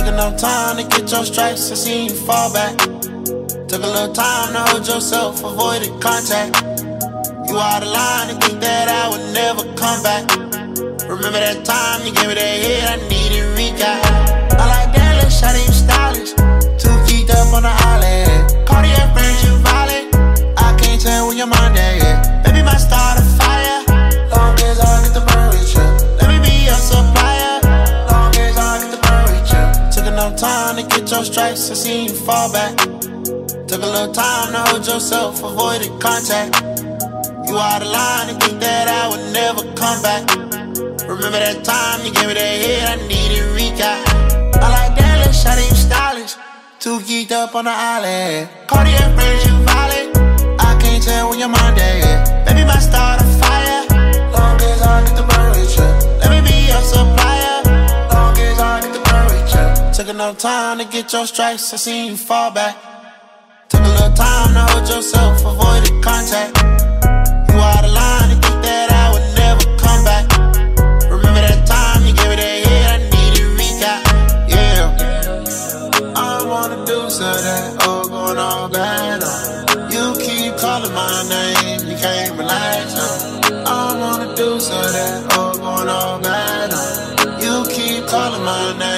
Took enough time to get your stripes, I seen you fall back. Took a little time to hold yourself, avoided contact. You out of line and think that I would never come back. Remember that time you gave me that head, I needed recap. I like that little shot, you stylish. Too geeked up on the island. Cartier frames, you violent. I can't tell when your mind at. Baby, my start a fire. Long as I get the burn with you. Let me be your supplier. Long as I get the burn with you. Took enough time to get your stripes, I seen you fall back. Took a little time to hold yourself, avoided contact. You out of line and think that I would never come back. Remember that time you gave me that head, I needed recap. I like that little shot, you stylish. Too geeked up on the island. Cartier frames, you violent. I can't tell when your mind at. Baby, my start a fire. Long as I get the burn with you. Let me be your supplier. Long as I get the burn with you. Took enough time to get your stripes, I seen you fall back. Took a little time to hold yourself, avoided contact. You out of line and think that I would never come back. Remember that time you gave me that head, I needed recap. Yeah, I wanna do so that all going all bad on. You keep calling my name, you can't relax on. I wanna do so that all going all bad on. You keep calling my name.